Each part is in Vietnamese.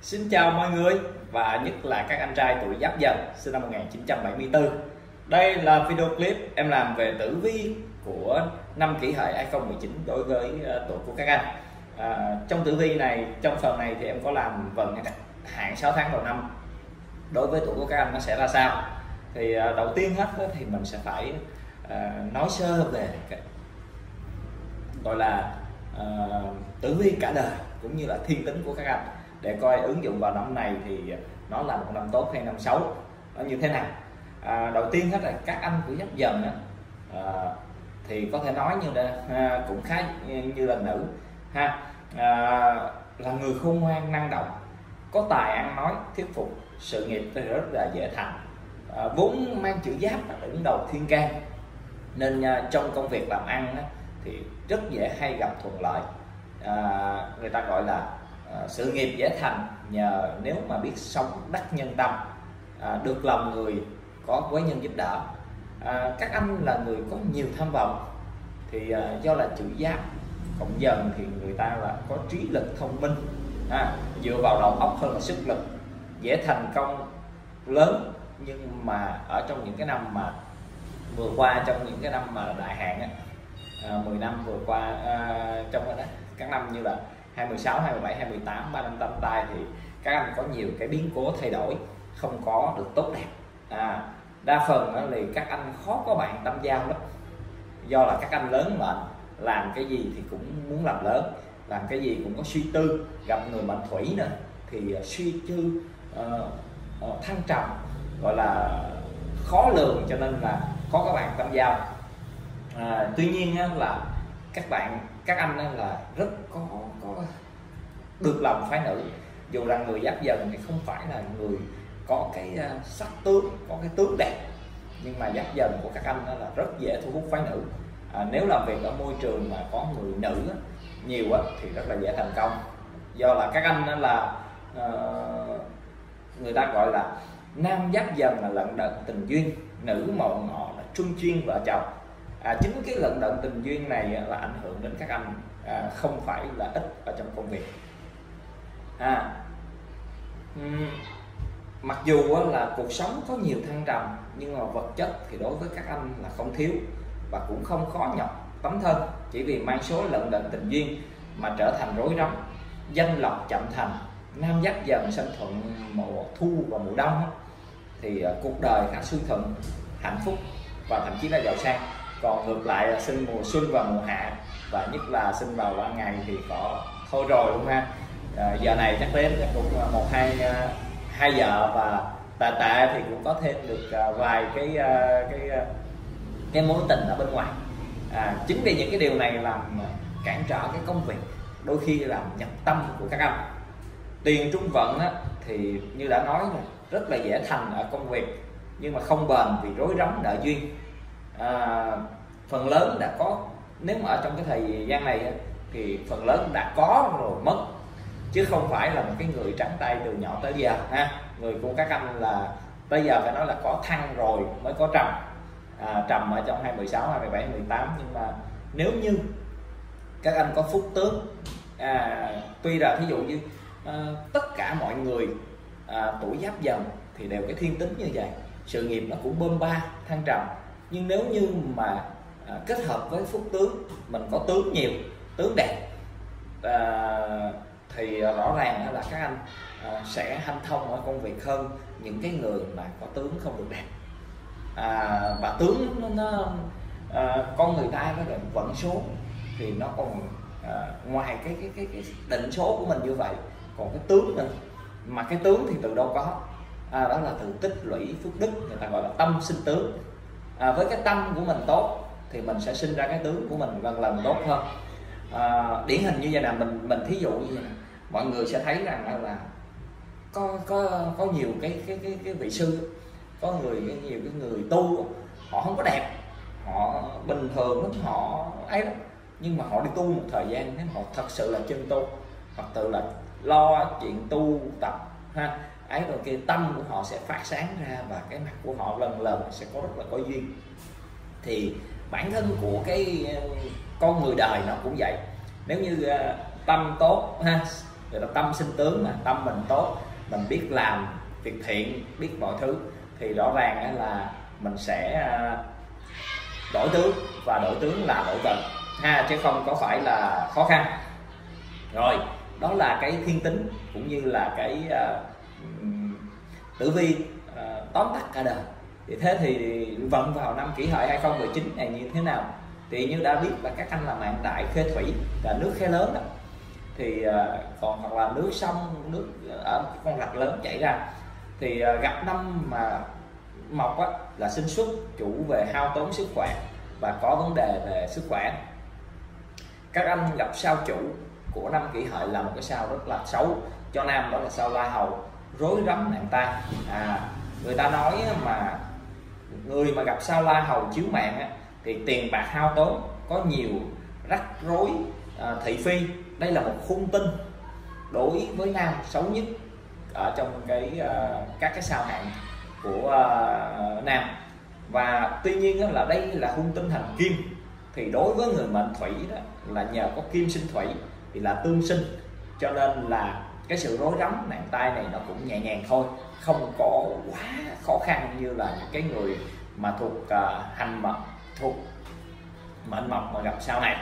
Xin chào mọi người và nhất là các anh trai tuổi Giáp Dần sinh năm 1974. Đây là video clip em làm về tử vi của năm Kỷ Hợi 2019 đối với tuổi của các anh. Trong tử vi này, trong phần này thì em có làm vận hạn 6 tháng đầu năm đối với tuổi của các anh nó sẽ ra sao. Thì đầu tiên hết thì mình sẽ phải nói sơ về gọi là tử vi cả đời cũng như là thiên tính của các anh để coi ứng dụng vào năm này thì nó là một năm tốt hay năm xấu, nó như thế nào. Đầu tiên hết là các anh của Giáp Dần thì có thể nói như là cũng khá như là nữ ha, là người khôn ngoan năng động, có tài ăn nói thuyết phục, sự nghiệp thì rất là dễ thành, vốn mang chữ Giáp là đứng đầu thiên can nên trong công việc làm ăn thì rất dễ hay gặp thuận lợi. Người ta gọi là sự nghiệp dễ thành nhờ nếu mà biết sống đắc nhân tâm, được lòng người, có quý nhân giúp đỡ. Các anh là người có nhiều tham vọng thì do là chữ Giáp cộng Dần thì người ta là có trí lực thông minh, dựa vào đầu óc hơn là sức lực, dễ thành công lớn. Nhưng mà ở trong những cái năm mà vừa qua, trong những cái năm mà đại hạn 10 năm vừa qua, trong các năm như là 2016, 2017, 2018, 3 năm tam tai thì các anh có nhiều cái biến cố thay đổi không có được tốt đẹp. Đa phần thì các anh khó có bạn tâm giao lắm, do là các anh lớn mệnh, làm cái gì thì cũng muốn làm lớn, làm cái gì cũng có suy tư, gặp người mệnh thủy nữa thì suy tư thăng trầm, gọi là khó lường, cho nên là khó có bạn tâm giao. Tuy nhiên là các anh là rất có được lòng phái nữ, dù là người Giáp Dần thì không phải là người có cái sắc tướng, có cái tướng đẹp, nhưng mà Giáp Dần của các anh là rất dễ thu hút phái nữ. Nếu làm việc ở môi trường mà có người nữ nhiều thì rất là dễ thành công, do là các anh là người ta gọi là nam Giáp Dần là lận đận tình duyên, nữ mậu ngọ là trung chuyên vợ chồng. Chính cái lận đận tình duyên này là ảnh hưởng đến các anh không phải là ít ở trong công việc. Mặc dù là cuộc sống có nhiều thăng trầm nhưng mà vật chất thì đối với các anh là không thiếu và cũng không khó nhọc tấm thân, chỉ vì mang số lận đận tình duyên mà trở thành rối rắm, danh lộc chậm thành. Nam Giáp Dần sinh thuận mùa thu và mùa đông thì cuộc đời khá suy thuận, hạnh phúc và thậm chí là giàu sang. Còn ngược lại là sinh mùa xuân và mùa hạ, và nhất là sinh vào ban ngày thì có thôi rồi luôn ha. Giờ này chắc đến chắc cũng 1-2 giờ và tệ thì cũng có thêm được vài cái mối tình ở bên ngoài. Chính vì những cái điều này làm cản trở cái công việc, đôi khi làm nhập tâm của các anh. Tiền trung vận thì như đã nói là rất là dễ thành ở công việc nhưng mà không bền vì rối rắm nợ duyên. Phần lớn đã có, nếu mà ở trong cái thời gian này thì phần lớn đã có rồi mất, chứ không phải là một cái người trắng tay từ nhỏ tới giờ ha. Người của các anh là tới giờ phải nói là có thăng rồi mới có trầm. Trầm ở trong 2016, 2017, 2018, nhưng mà nếu như các anh có phúc tướng, tuy là thí dụ như tất cả mọi người tuổi Giáp Dần thì đều cái thiên tính như vậy, sự nghiệp nó cũng bơm ba thăng trầm, nhưng nếu như mà kết hợp với phúc tướng, mình có tướng nhiều, tướng đẹp, thì rõ ràng là các anh sẽ hanh thông ở công việc hơn những cái người mà có tướng không được đẹp. Và tướng con người ta có vận số thì nó còn ngoài cái định số của mình như vậy, còn cái tướng nữa, mà cái tướng thì từ đâu có, đó là từ tích lũy phước đức, người ta gọi là tâm sinh tướng. Với cái tâm của mình tốt thì mình sẽ sinh ra cái tướng của mình lần lần tốt hơn. Điển hình như vậy là mình thí dụ như vậy, mọi người sẽ thấy rằng là có nhiều cái vị sư, có nhiều cái người tu họ không có đẹp, họ bình thường lắm, họ ấy lắm, nhưng mà họ đi tu một thời gian nếu họ thật sự là chân tu, hoặc tự là lo chuyện tu tập ha ấy rồi, cái tâm của họ sẽ phát sáng ra và cái mặt của họ lần lần sẽ có rất là có duyên. Thì bản thân của cái con người đời nó cũng vậy, nếu như tâm tốt ha, người ta tâm sinh tướng, mà tâm mình tốt, mình biết làm việc thiện, biết mọi thứ, thì rõ ràng là mình sẽ đổi tướng, và đổi tướng là đổi vận ha, chứ không có phải là khó khăn. Rồi đó là cái thiên tính cũng như là cái tử vi tóm tắt cả đời. Thì thế thì vận vào năm Kỷ Hợi 2019 này như thế nào? Thì như đã biết là các anh là mạng đại khê thủy, là nước khé lớn đó, thì còn hoặc là nước sông, nước ở con rạch lớn chảy ra, thì gặp năm mà mộc á, là sinh xuất, chủ về hao tốn sức khỏe và có vấn đề về sức khỏe. Các anh gặp sao chủ của năm Kỷ Hợi là một cái sao rất là xấu cho nam, đó là sao La Hầu, rối rắm nạn tai. Người ta nói mà người mà gặp sao La Hầu chiếu mạng á, thì tiền bạc hao tốn, có nhiều rắc rối, thị phi. Đây là một khung tinh đối với nam xấu nhất ở trong các cái sao hạn của nam. Và tuy nhiên là đây là hung tinh hành kim, thì đối với người mệnh thủy đó là nhờ có kim sinh thủy thì là tương sinh, cho nên là cái sự rối rắm nạn tai này nó cũng nhẹ nhàng thôi, không có quá khó khăn như là những cái người mà thuộc hành mộc, thuộc mệnh mộc mà gặp sao này.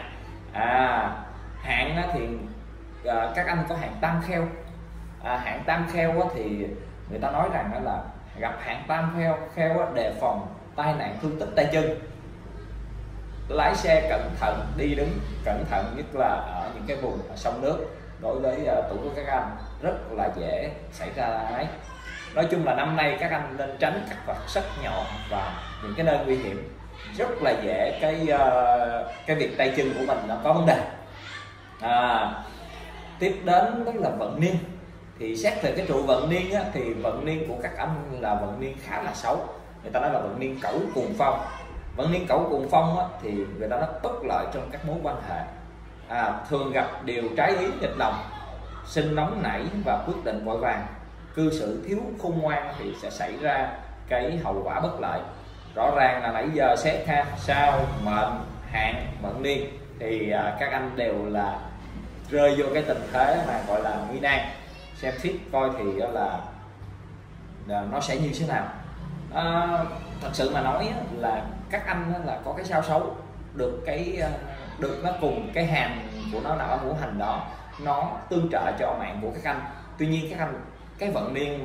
Hạn thì các anh có hạn tam kheo. Hạn tam kheo thì người ta nói rằng là gặp hạn tam kheo đề phòng tai nạn thương tích tay chân, lái xe cẩn thận, đi đứng cẩn thận, nhất là ở những cái vùng sông nước. Đối với tuổi của các anh rất là dễ xảy ra ấy. Nói chung là năm nay các anh nên tránh các vật sắc nhọn và những cái nơi nguy hiểm, rất là dễ cái việc tay chân của mình nó có vấn đề. Tiếp đến đó là vận niên. Thì xét về cái trụ vận niên á, thì vận niên của các anh là vận niên khá là xấu. Người ta nói là vận niên Cẩu cùng Phong. Vận niên Cẩu cùng Phong á, thì người ta nói bất lợi trong các mối quan hệ, thường gặp điều trái ý nghịch lòng, sinh nóng nảy và quyết định vội vàng, cư xử thiếu khôn ngoan thì sẽ xảy ra cái hậu quả bất lợi. Rõ ràng là nãy giờ xét ha, sao mệnh, hạn, vận niên thì các anh đều là rơi vô cái tình thế mà gọi là nguy nan. Xem xét coi thì là nó sẽ như thế nào. Thật sự mà nói là các anh là có cái sao xấu, được nó cùng cái hàm của nó ở ngũ hành đó, nó tương trợ cho mạng của các anh. Tuy nhiên các anh, cái vận niên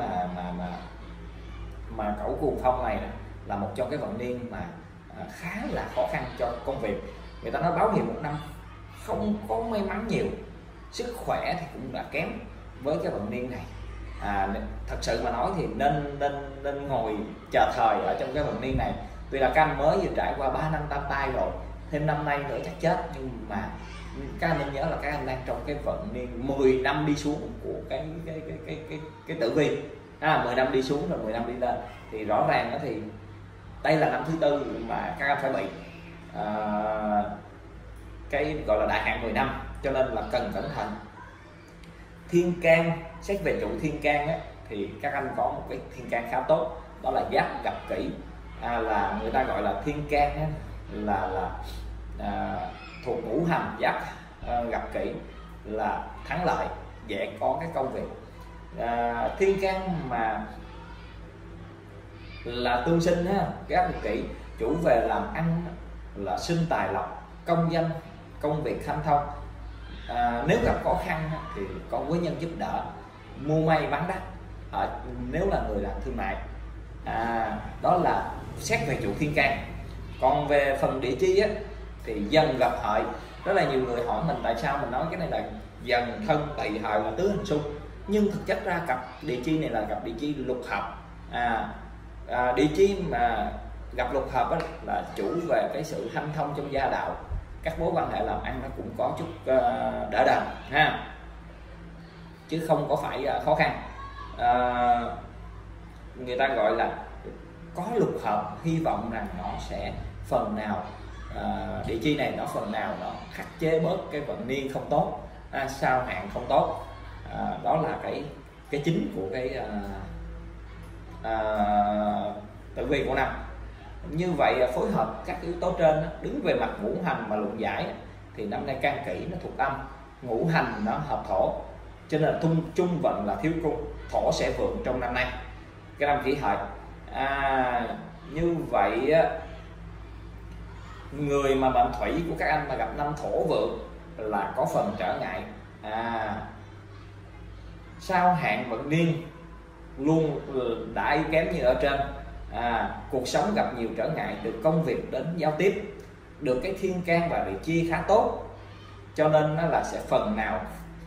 mà Cẩu cùng Phong này là một trong cái vận niên mà khá là khó khăn cho công việc. Người ta nói báo hiệu một năm không có may mắn nhiều, sức khỏe thì cũng là kém với cái vận niên này. Thật sự mà nói thì nên ngồi chờ thời ở trong cái vận niên này. Tuy là các anh mới vừa trải qua 3 năm tam tai rồi, thêm năm nay nữa chắc chết, nhưng mà các anh nên nhớ là các anh đang trong cái vận niên 10 năm đi xuống của cái tử vi. 10 năm đi xuống rồi 10 năm đi lên, thì rõ ràng đó thì đây là năm thứ tư mà các anh phải bị cái gọi là đại hạn 10 năm, cho nên là cần cẩn thận. Thiên can, xét về trụ thiên can á, thì các anh có một cái thiên can khá tốt, đó là Giáp gặp Kỷ. Là người ta gọi là thiên can á, là thuộc ngũ hành Giáp gặp Kỷ là thắng lợi, dễ có cái công việc. Thiên can mà là tương sinh ha, Giáp gặp Kỷ chủ về làm ăn là sinh tài lộc, công danh, công việc hanh thông. Nếu gặp khó khăn thì có quý nhân giúp đỡ, mua may bán đắt nếu là người làm thương mại. Đó là xét về chủ thiên can. Còn về phần địa chi á, thì Dần gặp Hợi. Rất là nhiều người hỏi mình tại sao mình nói cái này là Dần thân Tỵ Hợi là tứ hình xung, nhưng thực chất ra cặp địa chi này là cặp địa chi lục hợp. Địa chi mà gặp lục hợp á, là chủ về cái sự hanh thông trong gia đạo, các mối quan hệ làm ăn nó cũng có chút đỡ đần ha, chứ không có phải khó khăn. Người ta gọi là có lục hợp, hy vọng rằng nó sẽ phần nào địa chi này nó phần nào nó khắc chế bớt cái vận niên không tốt, sao hạn không tốt. Đó là cái chính của cái tử vi của năm. Như vậy phối hợp các yếu tố trên đứng về mặt ngũ hành mà luận giải thì năm nay can Kỷ nó thuộc âm, ngũ hành nó hợp thổ, cho nên là trung vận là thiếu cung, thổ sẽ vượng trong năm nay, cái năm Kỷ Hợi. Như vậy người mà mệnh thủy của các anh mà gặp năm thổ vượng là có phần trở ngại. Sao hạn vận niên luôn đã yếu kém như ở trên. Cuộc sống gặp nhiều trở ngại, từ công việc đến giao tiếp, được cái thiên can và địa chi khá tốt, cho nên nó là sẽ phần nào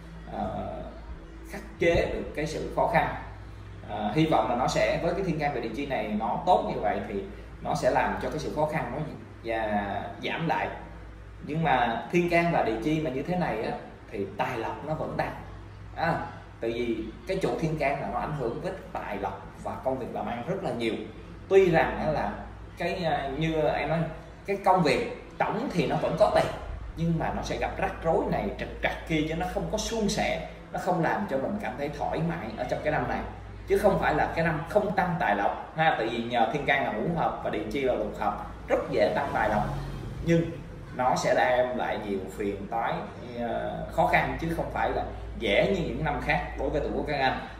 khắc chế được cái sự khó khăn. Hy vọng là nó sẽ với cái thiên can và địa chi này nó tốt như vậy thì nó sẽ làm cho cái sự khó khăn nó giảm lại. Nhưng mà thiên can và địa chi mà như thế này á, thì tài lộc nó vẫn đang tại vì cái trụ thiên can là nó ảnh hưởng với tài lộc và công việc làm ăn rất là nhiều. Tuy rằng là cái như em nói, cái công việc tổng thì nó vẫn có tiền, nhưng mà nó sẽ gặp rắc rối này trật trặc kia, chứ nó không có suôn sẻ, nó không làm cho mình cảm thấy thoải mái ở trong cái năm này, chứ không phải là cái năm không tăng tài lộc ha. Tại vì nhờ thiên can là ngũ hợp và địa chi là lục hợp, rất dễ tăng tài lộc, nhưng nó sẽ đem lại nhiều phiền toái, khó khăn, chứ không phải là dễ như những năm khác đối với tuổi của các anh.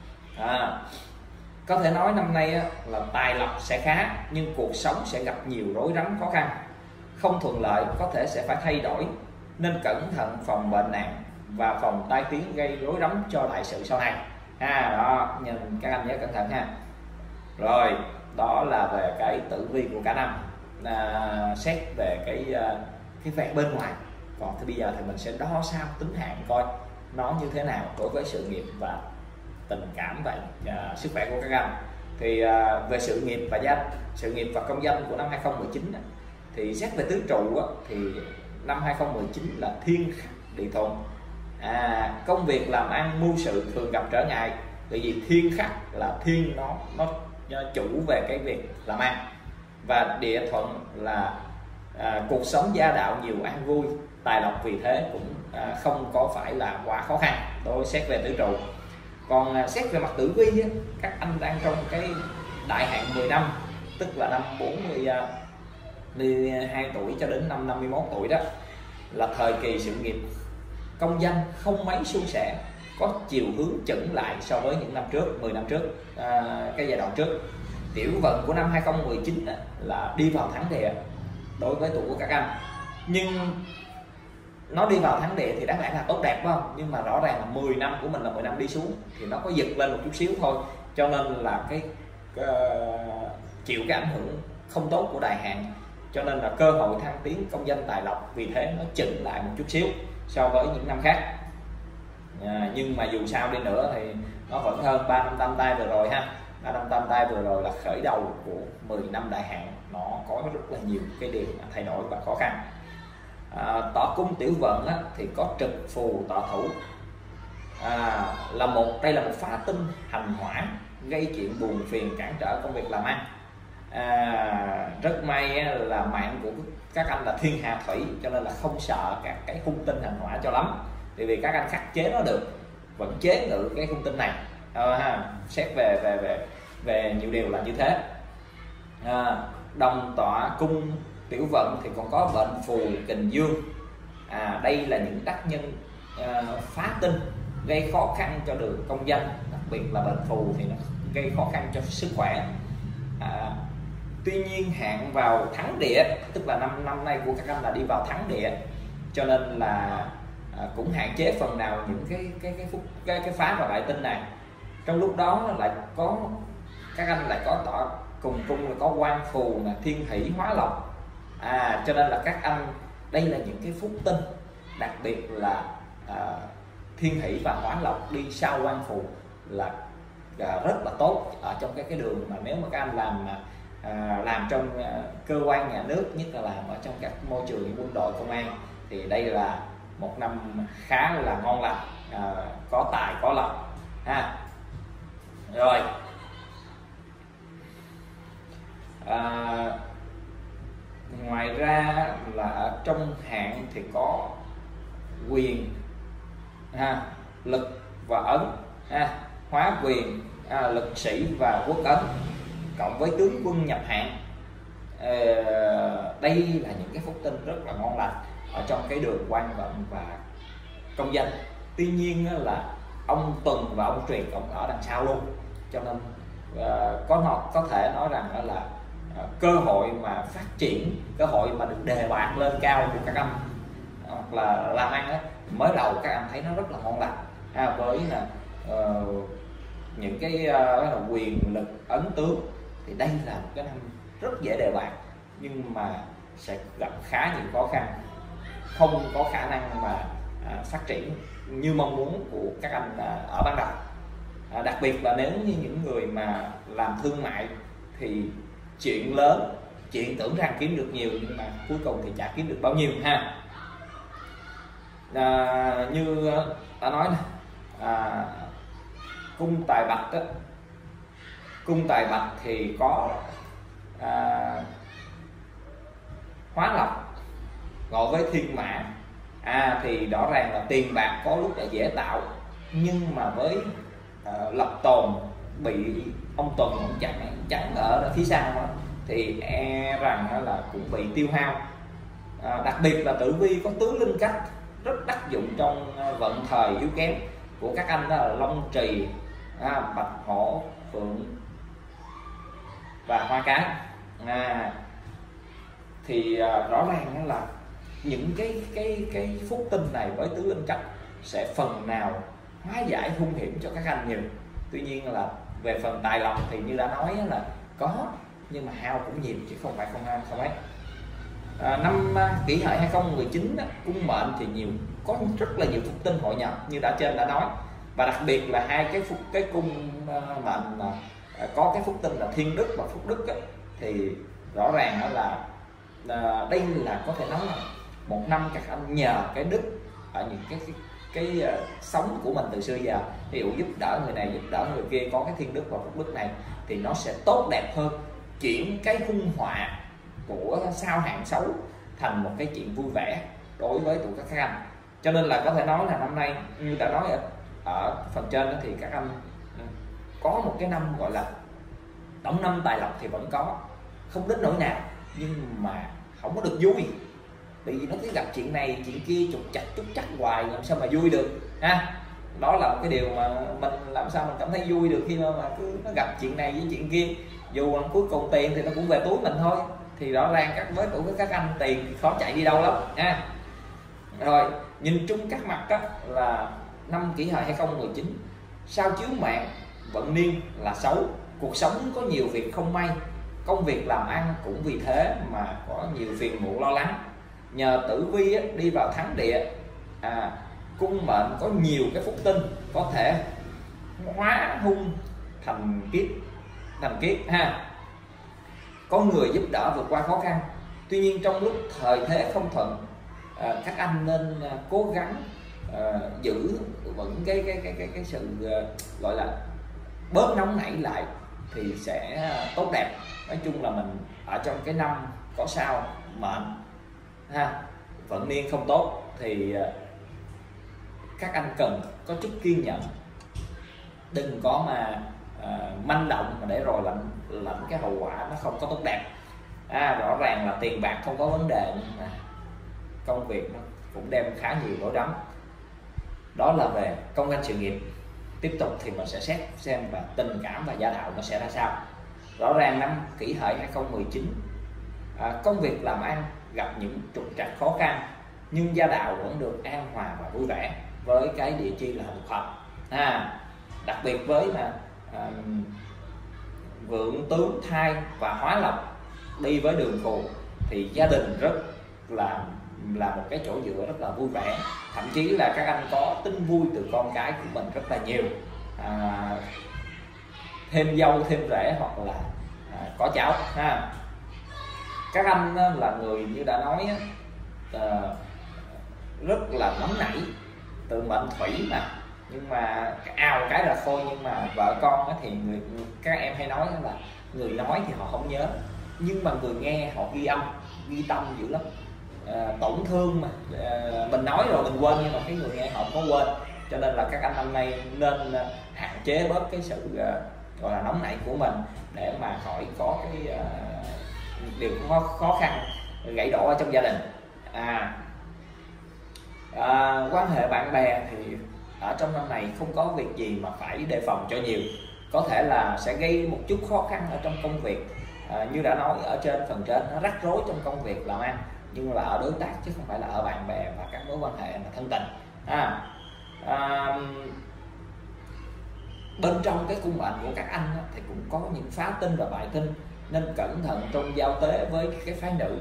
Có thể nói năm nay là tài lộc sẽ khá, nhưng cuộc sống sẽ gặp nhiều rối rắm khó khăn, không thuận lợi, có thể sẽ phải thay đổi, nên cẩn thận phòng bệnh nặng và phòng tai tiếng gây rối rắm cho đại sự sau này. Đó, nhìn các anh nhớ cẩn thận ha. Rồi, đó là về cái tử vi của cả năm, xét về cái vẻ bên ngoài. Còn thì bây giờ thì mình sẽ đo sao tính hạn coi nó như thế nào đối với sự nghiệp và tình cảm và sức khỏe của các anh. Thì về sự nghiệp và công danh của năm 2019 thì xét về tứ trụ thì năm 2019 là thiên khắc địa thuận. Công việc làm ăn mưu sự thường gặp trở ngại, bởi vì thiên khắc là thiên nó chủ về cái việc làm ăn, và địa thuận là cuộc sống gia đạo nhiều an vui, tài lộc vì thế cũng không có phải là quá khó khăn đối xét về tứ trụ. Còn xét về mặt tử vi các anh đang trong cái đại hạn 10 năm, tức là năm 42 tuổi cho đến năm 51 tuổi, đó là thời kỳ sự nghiệp công danh không mấy suôn sẻ, có chiều hướng chững lại so với những năm trước, 10 năm trước, cái giai đoạn trước. Tiểu vận của năm 2019 là đi vào thắng địa đối với tuổi của các anh, nhưng nó đi vào thắng địa thì đáng lẽ là tốt đẹp, phải không? Nhưng mà rõ ràng là 10 năm của mình là 10 năm đi xuống thì nó có giật lên một chút xíu thôi, cho nên là chịu cái ảnh hưởng không tốt của đại hạn, cho nên là cơ hội thăng tiến công danh tài lộc vì thế nó chững lại một chút xíu so với những năm khác. Nhưng mà dù sao đi nữa thì nó vẫn hơn 3 năm tam tai vừa rồi ha. 3 năm tam tai vừa rồi là khởi đầu của 10 năm đại hạn, nó có rất là nhiều cái điều thay đổi và khó khăn. Tọa cung tiểu vận thì có trực phù tọa thủ, đây là một phá tinh hành hỏa, gây chuyện buồn phiền cản trở công việc làm ăn. Rất may là mạng của các anh là thiên hà thủy, cho nên là không sợ các cái hung tinh hành hỏa cho lắm, vì các anh khắc chế nó được, vẫn chế ngự cái hung tinh này. Xét về nhiều điều là như thế. Đồng tọa cung tiểu vận thì còn có bệnh phù kình dương. Đây là những tác nhân phá tinh gây khó khăn cho đường công danh, đặc biệt là bệnh phù thì nó gây khó khăn cho sức khỏe. Tuy nhiên hạn vào thắng địa, tức là năm nay của các anh là đi vào thắng địa, cho nên là cũng hạn chế phần nào những cái phá và bại tinh này. Trong lúc đó lại có các anh lại có tọa cùng cung là có quan phù là thiên hỷ hóa lộc, cho nên là các anh đây là những cái phúc tinh, đặc biệt là thiên hỷ và hóa lộc đi sau quan phù là rất là tốt ở trong cái đường mà nếu mà các anh làm trong cơ quan nhà nước, nhất là làm ở trong các môi trường như quân đội, công an, thì đây là một năm khá là ngon lành, có tài có lộc ha. Rồi ngoài ra là ở trong hạn thì có quyền lực và ấn, hóa quyền, lực sĩ và quốc ấn, cộng với tướng quân nhập hạn. Đây là những cái phúc tinh rất là ngon lành ở trong cái đường quan vận và công danh. Tuy nhiên là ông Tuần và ông Truyền ông ở đằng sau luôn, cho nên có thể nói rằng đó là cơ hội mà phát triển, cơ hội mà được đề bạt lên cao của các anh hoặc là làm ăn á, mới đầu các anh thấy nó rất là ngon lành với là những cái quyền lực ấn tướng, thì đây là một cái năm rất dễ đề bạt, nhưng mà sẽ gặp khá nhiều khó khăn, không có khả năng mà phát triển như mong muốn của các anh ở ban đầu. Đặc biệt là nếu như những người mà làm thương mại thì chuyện lớn, chuyện tưởng rằng kiếm được nhiều nhưng mà cuối cùng thì chả kiếm được bao nhiêu ha. Như ta nói này, cung tài bạch đó, cung tài bạch thì có hóa lộc ngồi với thiên mã, thì rõ ràng là tiền bạc có lúc là dễ tạo, nhưng mà với lập tồn bị ông Tuần ông chặn ở phía sau đó, thì e rằng là cũng bị tiêu hao. Đặc biệt là tử vi có tứ linh cách rất đắc dụng trong vận thời yếu kém của các anh, đó là Long Trì, Bạch Hổ, Phượng và Hoa Cái. Thì rõ ràng là những cái phúc tinh này với tứ linh cách sẽ phần nào hóa giải hung hiểm cho các anh nhiều. Tuy nhiên là về phần tài lộc thì như đã nói là có, nhưng mà hao cũng nhiều chứ không phải không ấy. Năm Kỷ Hợi 2019 cung mệnh thì có rất là nhiều phúc tinh hội nhập như trên đã nói, và đặc biệt là hai cái cung mệnh mà có cái phúc tinh là thiên đức và phúc đức thì rõ ràng là đây là có thể nói là một năm các anh nhờ cái đức ở những cái sống của mình từ xưa giờ, ví dụ giúp đỡ người này giúp đỡ người kia, có cái thiên đức và phúc đức này thì nó sẽ tốt đẹp hơn, chuyển cái hung họa của sao hạn xấu thành một cái chuyện vui vẻ đối với tụi các anh. Cho nên là có thể nói là năm nay như đã nói ở phần trên đó, thì các anh có một cái năm gọi là tổng năm tài lộc thì vẫn có, không đến nỗi nào, nhưng mà không có được vui, vì nó cứ gặp chuyện này chuyện kia trục trặc hoài, làm sao mà vui được ha. Đó là một cái điều mà mình làm sao mình cảm thấy vui được khi mà cứ nó gặp chuyện này với chuyện kia, dù cuối cùng tiền thì nó cũng về túi mình thôi. Thì rõ ràng với tuổi các anh tiền khó chạy đi đâu lắm ha. Rồi nhìn chung các mặt đó là năm Kỷ Hợi 2019 sao chiếu mạng vận niên là xấu, cuộc sống có nhiều việc không may, công việc làm ăn cũng vì thế mà có nhiều phiền muộn lo lắng. Nhờ tử vi đi vào thắng địa, cung mệnh có nhiều cái phúc tinh có thể hóa hung thành kiết ha, có người giúp đỡ vượt qua khó khăn. Tuy nhiên trong lúc thời thế không thuận, các anh nên cố gắng giữ vững cái sự gọi là bớt nóng nảy lại thì sẽ tốt đẹp. Nói chung là mình ở trong cái năm có sao mệnh ha, vận niên không tốt thì các anh cần có chút kiên nhẫn, đừng có mà manh động mà để rồi lãnh cái hậu quả nó không có tốt đẹp. Rõ ràng là tiền bạc không có vấn đề, nhưng mà công việc nó cũng đem khá nhiều nỗi đắm. Đó là về công danh sự nghiệp. Tiếp tục thì mình sẽ xét xem và tình cảm và gia đạo nó sẽ ra sao. Rõ ràng năm Kỷ Hợi 2019 công việc làm ăn gặp những trục trặc khó khăn, nhưng gia đạo vẫn được an hòa và vui vẻ với cái địa chi là Hợp Hợp. Đặc biệt với là vượng tướng thai và hóa lộc đi với đường phù thì gia đình rất là một cái chỗ dựa rất là vui vẻ, thậm chí là các anh có tin vui từ con cái của mình rất là nhiều, thêm dâu thêm rể hoặc là có cháu ha. Các anh là người như đã nói rất là nóng nảy, tự mệnh thủy mà, nhưng mà ào cái là thôi. Nhưng mà vợ con thì các em hay nói là người nói thì họ không nhớ, nhưng mà người nghe họ ghi tâm dữ lắm. Tổn thương mà mình nói rồi mình quên, nhưng mà cái người nghe họ không có quên. Cho nên là các anh năm nay nên hạn chế bớt cái sự gọi là nóng nảy của mình để mà khỏi có cái điều khó khăn gãy đổ ở trong gia đình. Quan hệ bạn bè thì ở trong năm này không có việc gì mà phải đề phòng cho nhiều. Có thể là sẽ gây một chút khó khăn ở trong công việc, như đã nói ở trên phần trên, nó rắc rối trong công việc làm ăn, nhưng là ở đối tác chứ không phải là ở bạn bè và các mối quan hệ mà thân tình. Bên trong cái cung mệnh của các anh thì cũng có những phá tinh và bại tinh, nên cẩn thận trong giao tế với cái phái nữ,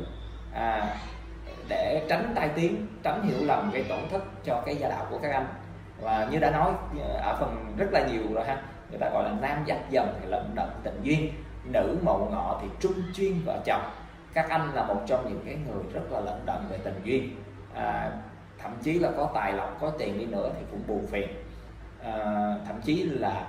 để tránh tai tiếng, tránh hiểu lầm, gây tổn thất cho cái gia đạo của các anh. Và như đã nói ở phần rất là nhiều rồi ha, người ta gọi là nam giáp dần thì lận đận tình duyên, nữ mậu ngọ thì trung chuyên vợ chồng. Các anh là một trong những cái người rất là lận đận về tình duyên, thậm chí là có tài lộc, có tiền đi nữa thì cũng buồn phiền, thậm chí là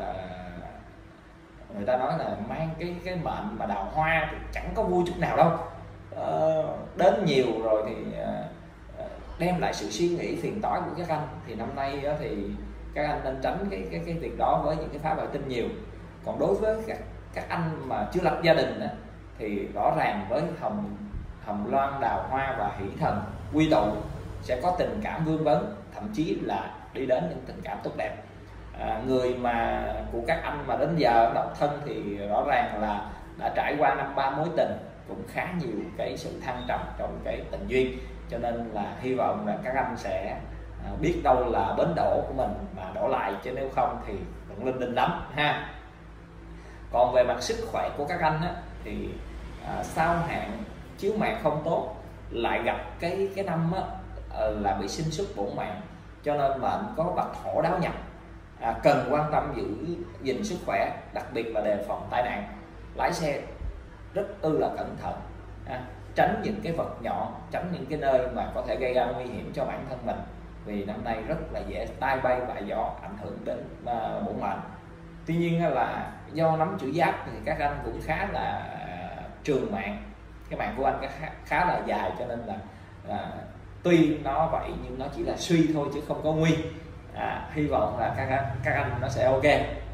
người ta nói là mang cái mệnh mà đào hoa thì chẳng có vui chút nào đâu, đến nhiều rồi thì đem lại sự suy nghĩ phiền toái của các anh. Thì năm nay thì các anh nên tránh cái việc đó với những cái phá bại tinh nhiều. Còn đối với các anh mà chưa lập gia đình thì rõ ràng với hồng loan, đào hoa và hỷ thần quy tụ sẽ có tình cảm vương vấn, thậm chí là đi đến những tình cảm tốt đẹp. Người mà của các anh mà đến giờ độc thân thì rõ ràng là đã trải qua 5-3 mối tình, cũng khá nhiều cái sự thăng trầm trong cái tình duyên, cho nên là hy vọng là các anh sẽ biết đâu là bến đỗ của mình mà đổ lại, chứ nếu không thì cũng linh đinh lắm ha. Còn về mặt sức khỏe của các anh thì sao hạn chiếu mạng không tốt, lại gặp cái năm là bị sinh xuất bổn mạng, cho nên mệnh có bạch hổ đáo nhập, cần quan tâm giữ gìn sức khỏe, đặc biệt là đề phòng tai nạn. Lái xe rất là cẩn thận, tránh những cái vật nhọn, tránh những cái nơi mà có thể gây ra nguy hiểm cho bản thân mình, vì năm nay rất là dễ tai bay vạ gió, ảnh hưởng đến bổn mệnh. Tuy nhiên là do nắm chữ giáp thì các anh cũng khá là trường mạng, cái mạng của anh khá là dài, cho nên là tuy nó vậy nhưng nó chỉ là suy thôi chứ không có nguy. Hy vọng là các anh nó sẽ ok.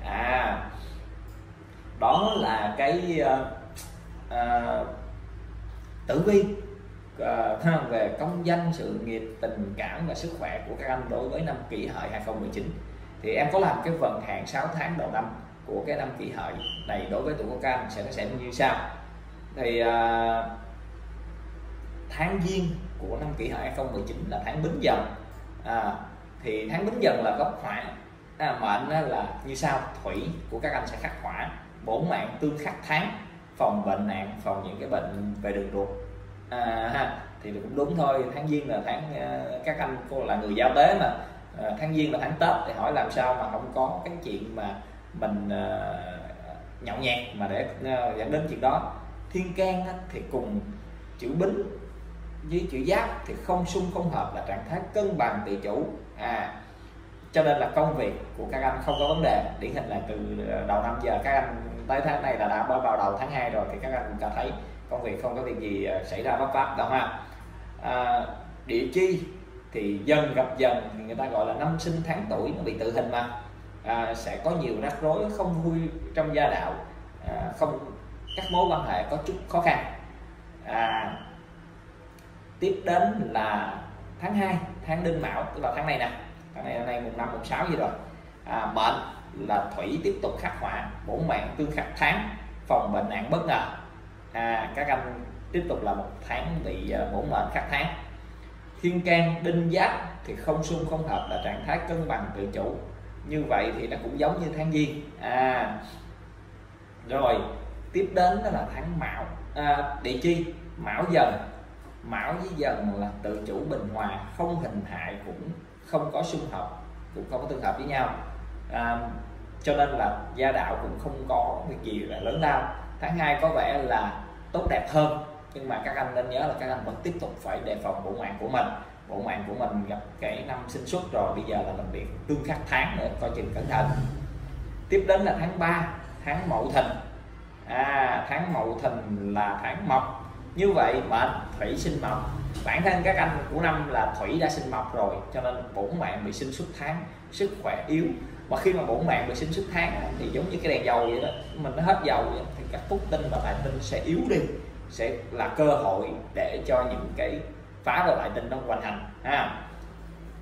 Đó là cái tử vi về công danh, sự nghiệp, tình cảm và sức khỏe của các anh đối với năm Kỷ Hợi 2019. Thì em có làm cái vận hạn 6 tháng đầu năm của cái năm Kỷ Hợi này đối với tuổi của các anh sẽ như sau. Thì tháng Giêng của năm Kỷ Hợi 2019 là tháng Bính Dần. Thì tháng Bính Dần là gốc hỏa, mệnh là như sau. Thủy của các anh sẽ khắc hỏa, bổn mạng tương khắc tháng, phòng bệnh nạn, phòng những cái bệnh về đường ruột. Thì cũng đúng thôi, tháng Giêng là tháng các anh cô là người giao tế mà, tháng Giêng là tháng Tết, thì hỏi làm sao mà không có cái chuyện mà mình nhậu nhẹt mà để dẫn đến chuyện đó. Thiên can thì cùng chữ Bính với chữ Giáp thì không xung không hợp, là trạng thái cân bằng tự chủ, cho nên là công việc của các anh không có vấn đề. Điển hình là từ đầu năm giờ các anh tới tháng này là đã vào đầu tháng 2 rồi, thì các anh cũng cảm thấy công việc không có việc gì xảy ra vấp váp đâu ha. Địa chi thì dần gặp dần, thì người ta gọi là năm sinh tháng tuổi, nó bị tự hình mà, sẽ có nhiều rắc rối không vui trong gia đạo, không các mối quan hệ có chút khó khăn. Tiếp đến là tháng 2, tháng Đinh Mão, tức là tháng này nè, tháng này mùng 5 mùng 6 gì rồi. Mệnh là thủy tiếp tục khắc hỏa, bổn mạng tương khắc tháng, phòng bệnh nạn bất ngờ. Các anh tiếp tục là một tháng bị bổn mệnh khắc tháng. Thiên can Đinh Giáp thì không xung không hợp, là trạng thái cân bằng tự chủ. Như vậy thì nó cũng giống như tháng Giêng. Rồi tiếp đến đó là tháng Mão, địa chi Mão Dần. Mão với Dần là tự chủ bình hòa, không hình hại, cũng không có xung hợp, cũng không có tương hợp với nhau, cho nên là gia đạo cũng không có việc gì là lớn lao. Tháng 2 có vẻ là tốt đẹp hơn, nhưng mà các anh nên nhớ là các anh vẫn tiếp tục phải đề phòng bổn mạng của mình. Bổn mạng của mình gặp cái năm sinh xuất rồi, bây giờ là mình bị tương khắc tháng nữa, coi chừng cẩn thận. Tiếp đến là tháng 3, tháng Mậu Thìn. Tháng Mậu Thìn là tháng Mộc. Như vậy mệnh thủy sinh mộc, bản thân các anh của năm là thủy đã sinh mộc rồi, cho nên bổn mạng bị sinh xuất tháng, sức khỏe yếu. Mà khi mà bổn mạng bị sinh xuất tháng thì giống như cái đèn dầu vậy đó, mình nó hết dầu vậy, thì các phúc tinh và tài tinh sẽ yếu đi, sẽ là cơ hội để cho những cái phá và bại tinh nó hoành hành.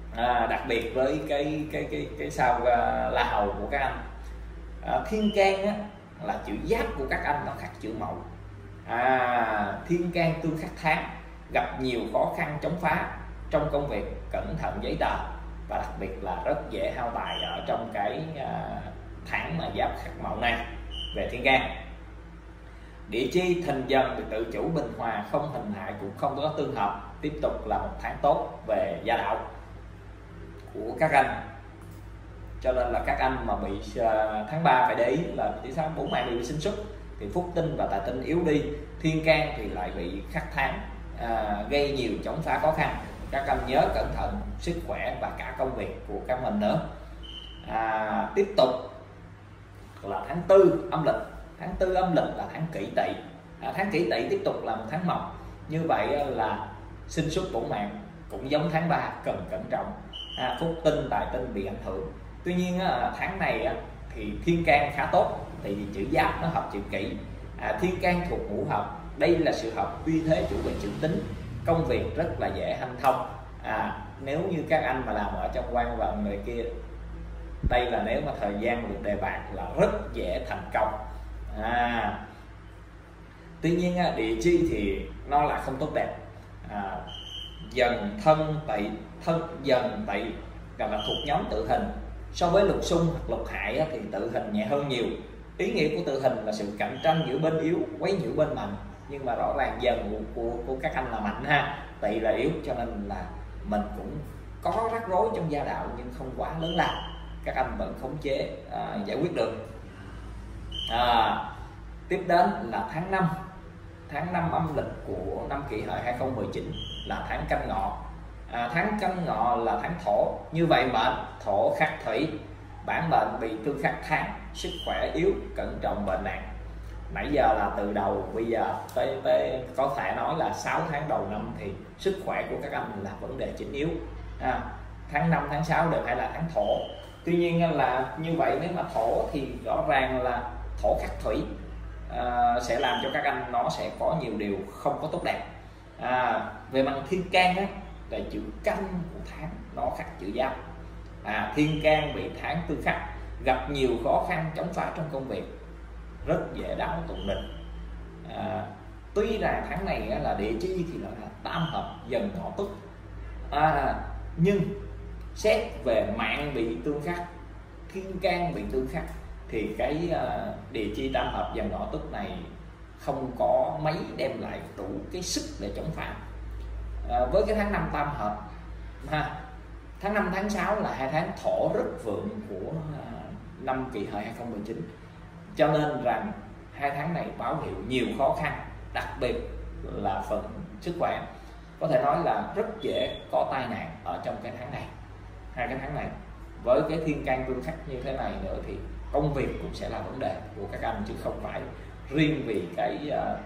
đặc biệt với cái sao La Hầu của các anh. Thiên can á, là chữ giáp của các anh nó khác chữ Mậu. Thiên can tương khắc tháng, gặp nhiều khó khăn chống phá trong công việc, cẩn thận giấy tờ, và đặc biệt là rất dễ hao tài ở trong cái tháng mà giáp khắc Mậu này về thiên can. Địa chi Thìn Dần thì tự chủ bình hòa, không hình hại cũng không có tương hợp, tiếp tục là một tháng tốt về gia đạo của các anh. Cho nên là các anh mà bị tháng 3 phải để ý là chỉ sao bổ mạng bị sinh xuất thì phúc tinh và tài tinh yếu đi, thiên can thì lại bị khắc tháng, gây nhiều chống phá khó khăn. Các anh nhớ cẩn thận sức khỏe và cả công việc của các mình nữa. Tiếp tục là tháng 4 âm lịch. Tháng 4 âm lịch là tháng Kỷ Tỵ. Tháng Kỷ Tỵ tiếp tục là một tháng mộc, như vậy là sinh xuất bổ mạng cũng giống tháng 3, cần cẩn trọng. Phúc tinh tài tinh bị ảnh hưởng. Tuy nhiên tháng này thì thiên can khá tốt, thì chữ giáp nó hợp chữ Kỷ. Thiên can thuộc ngũ hợp, đây là sự hợp uy thế chủ về chữ Tính, công việc rất là dễ hanh thông. Nếu như các anh mà làm ở trong quan vận người kia, đây là nếu mà thời gian được đề bạt là rất dễ thành công. Tuy nhiên địa chi thì nó là không tốt đẹp. Dần thân dần tỵ là thuộc nhóm Tự Hình. So với lục xung hoặc lục hại thì Tự Hình nhẹ hơn nhiều. Ý nghĩa của Tự Hình là sự cạnh tranh giữa bên yếu quấy nhiễu bên mạnh, nhưng mà rõ ràng Dần của các anh là mạnh ha, Tỵ là yếu, cho nên là mình cũng có rắc rối trong gia đạo nhưng không quá lớn lao, các anh vẫn khống chế giải quyết được. Tiếp đến là tháng 5. Tháng 5 âm lịch của năm Kỷ Hợi 2019 là tháng Canh Ngọ. Tháng Canh Ngọ là tháng Thổ, như vậy mệnh Thổ khắc Thủy, bản mệnh bị tương khắc tháng, sức khỏe yếu, cẩn trọng bệnh nặng. Nãy giờ là từ đầu bây giờ tới có thể nói là 6 tháng đầu năm thì sức khỏe của các anh là vấn đề chính yếu. Tháng 5, tháng 6 đều phải là tháng Thổ. Tuy nhiên là như vậy, nếu mà Thổ thì rõ ràng là Thổ khắc Thủy sẽ làm cho các anh nó sẽ có nhiều điều không có tốt đẹp. Về mặt thiên can là chữ Canh của tháng nó khắc chữ Giáp. Thiên can bị tháng tương khắc, gặp nhiều khó khăn chống phá trong công việc, rất dễ đảo tụng định. Tuy rằng tháng này là địa chi thì nó là tam hợp Dần Ngọ Tuất, nhưng xét về mạng bị tương khắc, thiên can bị tương khắc, thì cái địa chi tam hợp Dần Ngọ Tuất này không có mấy đem lại đủ cái sức để chống phá. Với cái tháng 5 tam hợp tháng 5 tháng 6 là 2 tháng Thổ rất vượng của năm Kỷ Hợi 2019, cho nên rằng 2 tháng này báo hiệu nhiều khó khăn, đặc biệt là phần sức khỏe. Có thể nói là rất dễ có tai nạn ở trong cái tháng này. 2 cái tháng này với cái thiên can tương khắc như thế này nữa thì công việc cũng sẽ là vấn đề của các anh, chứ không phải riêng vì cái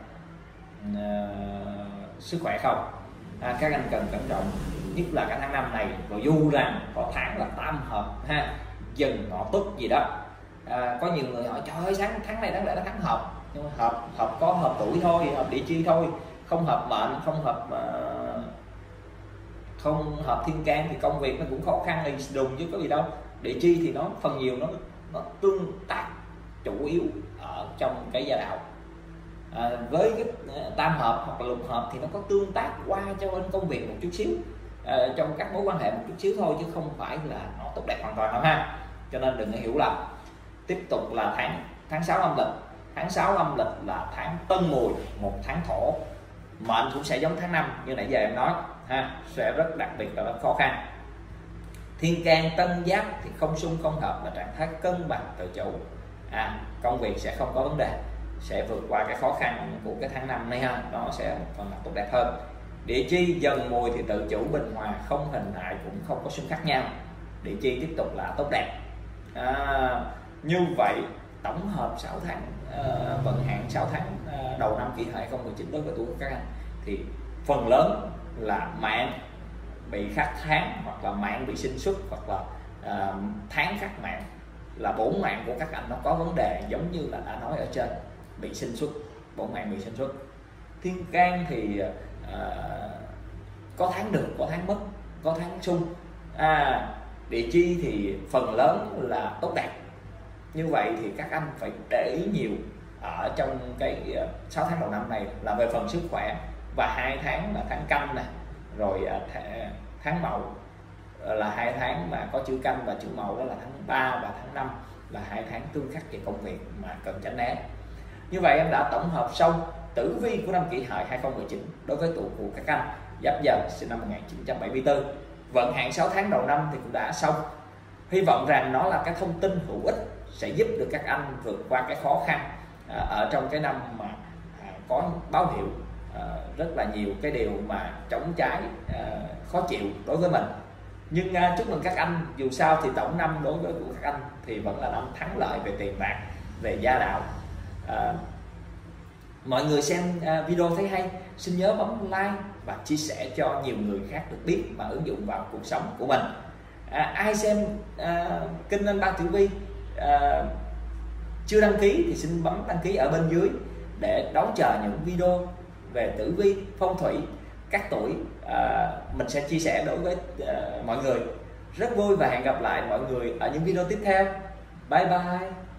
sức khỏe không. Các anh cần cẩn trọng, nhất là cái tháng 5 này. Và dù rằng có tháng là tam hợp Dần Ngọ Tuất gì đó, có nhiều người hỏi trời ơi tháng này đáng lẽ là tháng hợp, nhưng mà hợp có hợp tuổi thôi, hợp địa chi thôi, không hợp mệnh, không hợp thiên can thì công việc nó cũng khó khăn thì đùng chứ có gì đâu. Địa chi thì nó phần nhiều nó tương tác chủ yếu ở trong cái gia đạo. Với cái tam hợp hoặc là lục hợp thì nó có tương tác qua cho bên công việc một chút xíu, trong các mối quan hệ một chút xíu thôi, chứ không phải là nó tốt đẹp hoàn toàn đâu ha, cho nên đừng có hiểu lầm. Tiếp tục là tháng 6 âm lịch. Tháng 6 âm lịch là tháng Tân Mùi, một tháng Thổ, mệnh cũng sẽ giống tháng 5 như nãy giờ em nói sẽ rất đặc biệt là rất khó khăn. Thiên can Tân Giáp thì không xung không hợp, là trạng thái cân bằng tự chủ, công việc sẽ không có vấn đề, sẽ vượt qua cái khó khăn của cái tháng 5 này nó sẽ một phần là tốt đẹp hơn. Địa chi Dần Mùi thì tự chủ bình hòa, không hình hại cũng không có xung khắc nhau, địa chi tiếp tục là tốt đẹp. Như vậy tổng hợp 6 tháng vận hạn 6 tháng đầu năm Kỷ Hợi 2019 đối với tuổi của các anh thì phần lớn là mạng bị khắc tháng, hoặc là mạng bị sinh xuất, hoặc là tháng khắc mạng, là bổn mạng của các anh nó có vấn đề, giống như là đã nói ở trên, bị sinh xuất, bổn mạng bị sinh xuất. Thiên can thì có tháng được, có tháng mất, có tháng xung, Địa chi thì phần lớn là tốt đẹp. Như vậy thì các anh phải để ý nhiều ở trong cái 6 tháng đầu năm này là về phần sức khỏe, và 2 tháng là tháng Canh nè, rồi tháng Mậu là 2 tháng mà có chữ Canh và chữ Mậu, đó là tháng 3 và tháng 5 là 2 tháng tương khắc về công việc mà cần tránh né. Như vậy em đã tổng hợp xong tử vi của năm Kỷ Hợi 2019 đối với tuổi của các anh Giáp Dần sinh năm 1974. Vận hạn 6 tháng đầu năm thì cũng đã xong. Hy vọng rằng nó là cái thông tin hữu ích sẽ giúp được các anh vượt qua cái khó khăn ở trong cái năm mà có báo hiệu rất là nhiều cái điều mà chống trái, khó chịu đối với mình. Nhưng chúc mừng các anh, dù sao thì tổng năm đối với của các anh thì vẫn là năm thắng lợi về tiền bạc, về gia đạo. Mọi người xem video thấy hay, xin nhớ bấm like và chia sẻ cho nhiều người khác được biết và ứng dụng vào cuộc sống của mình. Ai xem kênh Anh Ba Tử Vi chưa đăng ký thì xin bấm đăng ký ở bên dưới để đón chờ những video về tử vi, phong thủy các tuổi mình sẽ chia sẻ đối với mọi người. Rất vui và hẹn gặp lại mọi người ở những video tiếp theo. Bye bye.